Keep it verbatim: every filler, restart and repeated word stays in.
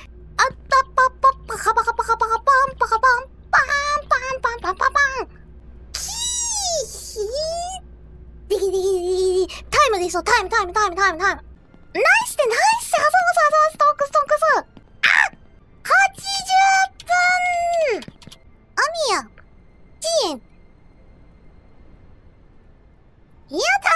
あったぱっぱっパカパカパカパカパンパカパンパンパンパンパンパンパンキーヒーディギディギディギディタイムですよ、タイムタイムタイムタイムタイムナイスでナイスあざますあざますトークストークスあはちじゅっぷんアミヤ遅延やった